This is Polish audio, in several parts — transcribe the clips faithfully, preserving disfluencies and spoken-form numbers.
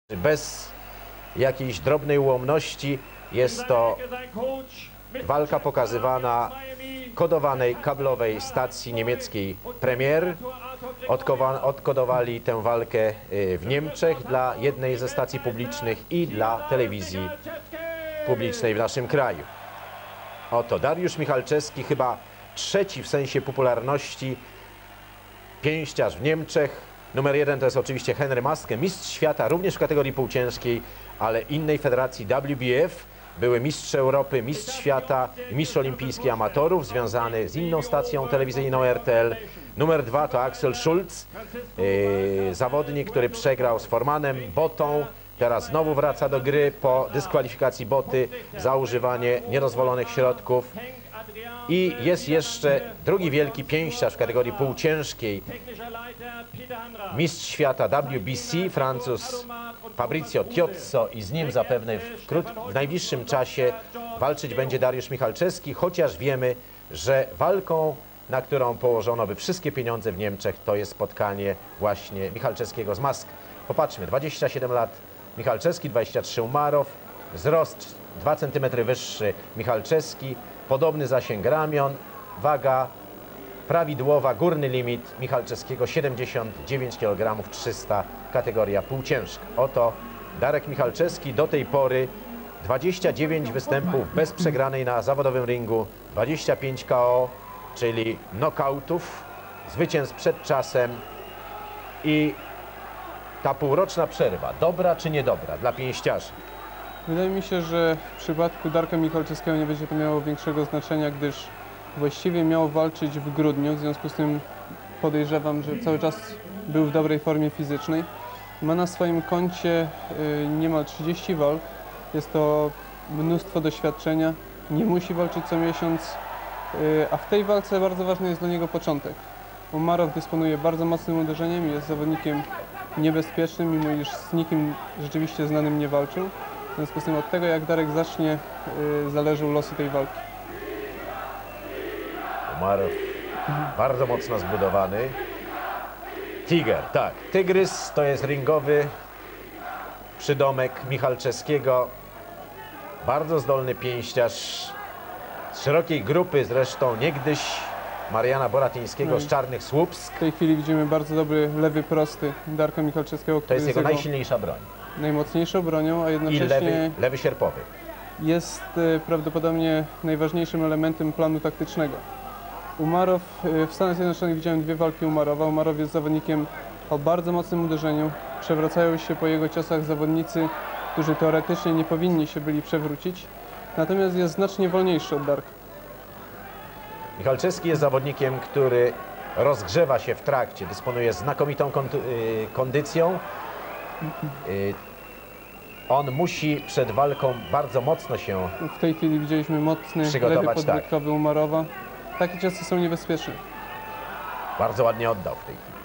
Bez jakiejś drobnej ułomności jest to walka pokazywana w kodowanej, kablowej stacji niemieckiej Premier. Odkodowali tę walkę w Niemczech dla jednej ze stacji publicznych i dla telewizji publicznej w naszym kraju. Oto Dariusz Michalczewski, chyba trzeci w sensie popularności pięściarz w Niemczech. Numer jeden to jest oczywiście Henry Maske, mistrz świata również w kategorii półciężkiej, ale innej federacji W B F. Były mistrz Europy, mistrz świata i mistrz olimpijski amatorów, związany z inną stacją telewizyjną R T L. Numer dwa to Axel Schulz, yy, zawodnik, który przegrał z Formanem Botą. Teraz znowu wraca do gry po dyskwalifikacji Boty za używanie niedozwolonych środków. I jest jeszcze drugi wielki pięściarz w kategorii półciężkiej, mistrz świata W B C, Francuz Fabrizio Tiozzo, i z nim zapewne w, krót, w najbliższym czasie walczyć będzie Dariusz Michalczewski, chociaż wiemy, że walką, na którą położono by wszystkie pieniądze w Niemczech, to jest spotkanie właśnie Michalczewskiego z Mask. Popatrzmy, dwadzieścia siedem lat Michalczewski, dwadzieścia trzy Umarow, wzrost dwa centymetry wyższy Michalczewski, podobny zasięg ramion, waga prawidłowa, górny limit Michalczewskiego siedemdziesiąt dziewięć kilogramów trzysta, kategoria półciężka. Oto Darek Michalczewski, do tej pory dwadzieścia dziewięć występów bez przegranej na zawodowym ringu, dwadzieścia pięć K O, czyli knockoutów, zwycięstw przed czasem. I ta półroczna przerwa, dobra czy niedobra dla pięściarzy? Wydaje mi się, że w przypadku Darka Michalczewskiego nie będzie to miało większego znaczenia, gdyż właściwie miał walczyć w grudniu, w związku z tym podejrzewam, że cały czas był w dobrej formie fizycznej. Ma na swoim koncie niemal trzydzieści walk, jest to mnóstwo doświadczenia, nie musi walczyć co miesiąc, a w tej walce bardzo ważny jest dla niego początek. Umarow dysponuje bardzo mocnym uderzeniem i jest zawodnikiem niebezpiecznym, mimo iż z nikim rzeczywiście znanym nie walczył. W związku z tym od tego, jak Darek zacznie, yy, zależą losy tej walki. Umarow bardzo mocno zbudowany. Tiger, tak. Tygrys to jest ringowy przydomek Michalczewskiego. Bardzo zdolny pięściarz z szerokiej grupy, zresztą niegdyś Mariana Boratyńskiego no z Czarnych Słupsk. W tej chwili widzimy bardzo dobry lewy prosty Darka Michalczewskiego. To jest jego najsilniejsza broń. Najmocniejszą bronią, a jednocześnie I lewy, lewy sierpowy. Jest y, prawdopodobnie najważniejszym elementem planu taktycznego. Umarow, y, w Stanach Zjednoczonych widziałem dwie walki Umarowa. Umarow jest zawodnikiem o bardzo mocnym uderzeniu. Przewracają się po jego ciosach zawodnicy, którzy teoretycznie nie powinni się byli przewrócić. Natomiast jest znacznie wolniejszy od Darka. Michalczewski jest zawodnikiem, który rozgrzewa się w trakcie, dysponuje znakomitą kondycją. On musi przed walką bardzo mocno się W tej chwili widzieliśmy mocny lewy podbródkowy tak. Umarowa. Takie ciosy są niebezpieczne. Bardzo ładnie oddał w tej chwili.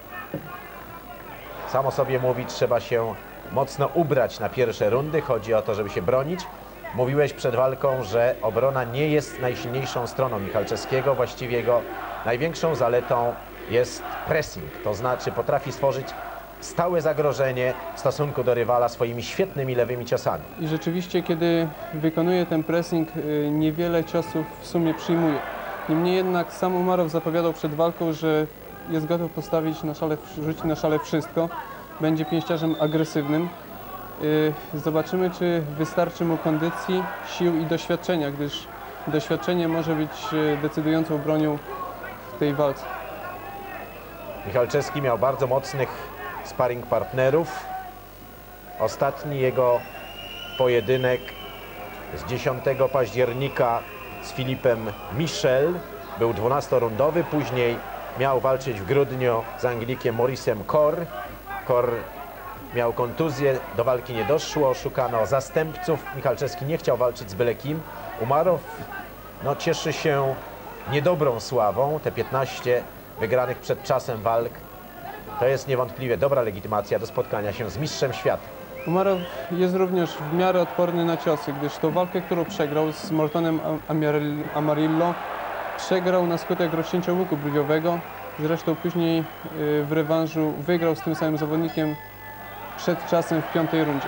Samo sobie mówi, trzeba się mocno ubrać na pierwsze rundy. Chodzi o to, żeby się bronić. Mówiłeś przed walką, że obrona nie jest najsilniejszą stroną Michalczewskiego. Właściwie jego największą zaletą jest pressing. To znaczy potrafi stworzyć stałe zagrożenie w stosunku do rywala swoimi świetnymi lewymi ciosami. I rzeczywiście, kiedy wykonuje ten pressing, niewiele ciosów w sumie przyjmuje. Niemniej jednak sam Umarow zapowiadał przed walką, że jest gotów postawić na szale, rzucić na szale wszystko. Będzie pięściarzem agresywnym. Zobaczymy, czy wystarczy mu kondycji, sił i doświadczenia, gdyż doświadczenie może być decydującą bronią w tej walce. Michalczewski miał bardzo mocnych sparring partnerów. Ostatni jego pojedynek z dziesiątego października z Filipem Michel był dwunastorundowy. Później miał walczyć w grudniu z Anglikiem Maurice'em Corr. Corr miał kontuzję, do walki nie doszło, szukano zastępców. Michalczewski nie chciał walczyć z byle kim. Umarow no, cieszy się niedobrą sławą. Te piętnaście wygranych przed czasem walk to jest niewątpliwie dobra legitymacja do spotkania się z mistrzem świata. Umarow jest również w miarę odporny na ciosy, gdyż tą walkę, którą przegrał z Mortonem Amarillo, przegrał na skutek rozcięcia łuku brwiowego. Zresztą później w rewanżu wygrał z tym samym zawodnikiem przed czasem w piątej rundzie.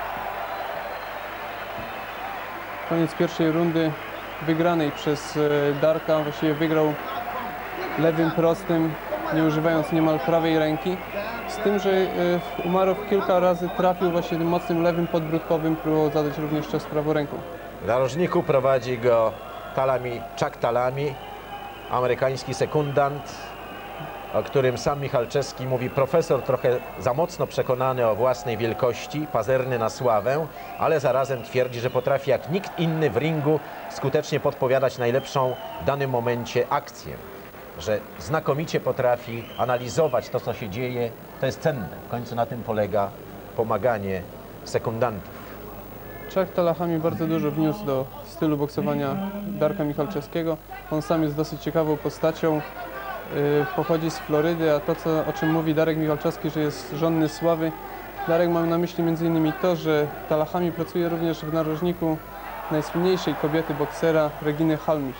Koniec pierwszej rundy wygranej przez e, Darka. Właściwie wygrał lewym prostym, nie używając niemal prawej ręki. Z tym, że e, Umarow kilka razy trafił właśnie tym mocnym lewym podbródkowym, próbował zadać również cios prawą ręką. W narożniku prowadzi go Talami, Chuck Talami, amerykański sekundant, o którym sam Michalczewski mówi: profesor trochę za mocno przekonany o własnej wielkości, pazerny na sławę, ale zarazem twierdzi, że potrafi jak nikt inny w ringu skutecznie podpowiadać najlepszą w danym momencie akcję. Że znakomicie potrafi analizować to, co się dzieje. To jest cenne. W końcu na tym polega pomaganie sekundantów. Chuck Talahami bardzo dużo wniósł do stylu boksowania Darka Michalczewskiego. On sam jest dosyć ciekawą postacią. Yy, pochodzi z Florydy, a to, co, o czym mówi Darek Michalczewski, że jest żonny sławy, Darek ma na myśli między innymi to, że Talahami pracuje również w narożniku najsłynniejszej kobiety boksera Reginy Halmich.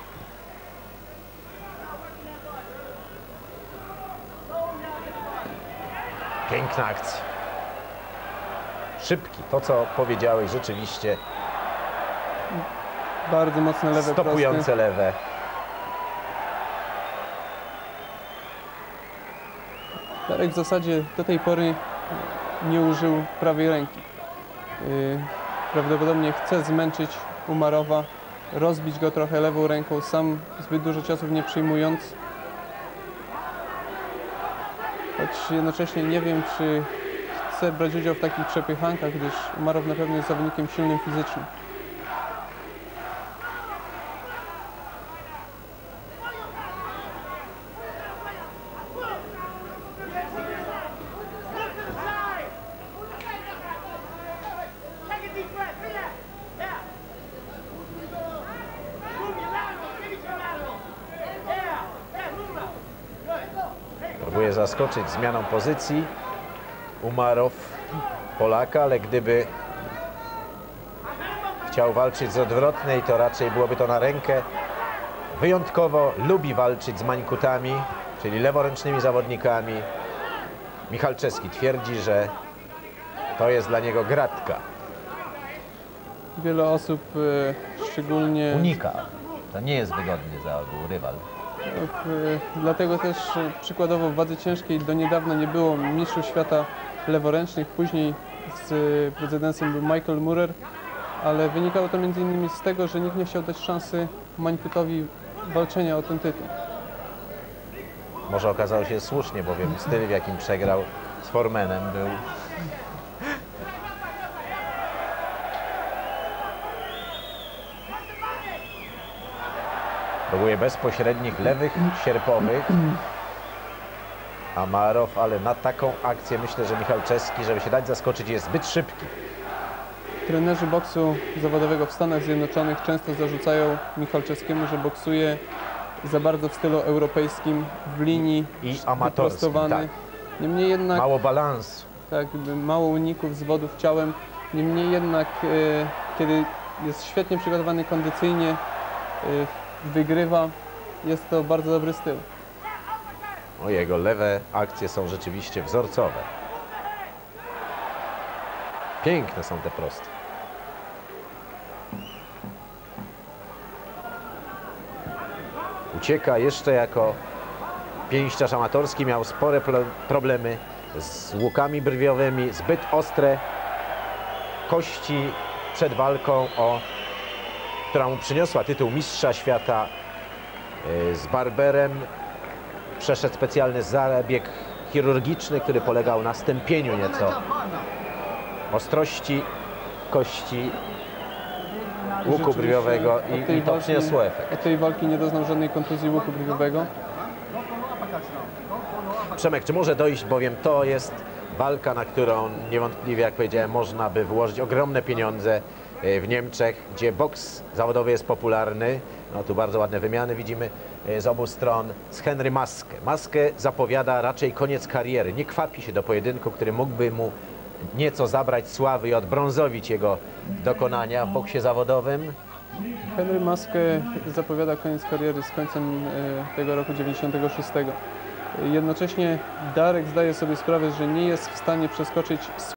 Piękna akcja. Szybki. To, co powiedziałeś, rzeczywiście Bardzo mocne lewe stopujące prosty. lewe. Darek w zasadzie do tej pory nie użył prawej ręki. Yy, prawdopodobnie chce zmęczyć Umarowa, rozbić go trochę lewą ręką, sam zbyt dużo ciosów nie przyjmując. Choć jednocześnie nie wiem, czy chce brać udział w takich przepychankach, gdyż Umarow na pewno jest zawodnikiem silnym fizycznie. Próbuje zaskoczyć zmianą pozycji Umarow Polaka, ale gdyby chciał walczyć z odwrotnej, to raczej byłoby to na rękę. Wyjątkowo lubi walczyć z mańkutami, czyli leworęcznymi zawodnikami. Michalczewski twierdzi, że to jest dla niego gratka. Wiele osób, e, szczególnie... Unika. To nie jest wygodny za ogół rywal. W, dlatego też e, przykładowo w wadze ciężkiej do niedawna nie było mistrzów świata leworęcznych. Później z e, prezydensem był Michael Moorer, ale wynikało to między innymi z tego, że nikt nie chciał dać szansy Mańkutowi walczenia o ten tytuł. Może okazało się słusznie, bowiem styl, w jakim przegrał z Formanem, był próbuje bezpośrednich lewych sierpowych Umarow, ale na taką akcję myślę, że Michalczewski, żeby się dać zaskoczyć, jest zbyt szybki. Trenerzy boksu zawodowego w Stanach Zjednoczonych często zarzucają Michalczewskiemu, że boksuje za bardzo w stylu europejskim, w linii, I amatorskim, wyprostowany. tak. Niemniej jednak Mało balansu. tak, jakby mało uników, zwodów ciałem. Niemniej jednak, e, kiedy jest świetnie przygotowany kondycyjnie, e, wygrywa, jest to bardzo dobry styl. O, jego lewe akcje są rzeczywiście wzorcowe. Piękne są te proste. Ucieka jeszcze jako pięściarz amatorski, miał spore problemy z łukami brwiowymi, zbyt ostre kości przed walką, o, która mu przyniosła tytuł mistrza świata z Barberem. Przeszedł specjalny zabieg chirurgiczny, który polegał na stępieniu nieco ostrości kości łuku brwiowego i, i to walki, przyniosło efekt. Od tej walki nie doznał żadnej kontuzji łuku brwiowego. Przemek, czy może dojść, bowiem to jest walka, na którą niewątpliwie, jak powiedziałem, można by włożyć ogromne pieniądze w Niemczech, gdzie boks zawodowy jest popularny. No tu bardzo ładne wymiany widzimy z obu stron, z Henry Maskę. Maskę zapowiada raczej koniec kariery. Nie kwapi się do pojedynku, który mógłby mu nieco zabrać sławy i odbrązowić jego dokonania w boksie zawodowym. Henry Maskę zapowiada koniec kariery z końcem e, tego roku dziewięćdziesiątego szóstego. Jednocześnie Darek zdaje sobie sprawę, że nie jest w stanie przeskoczyć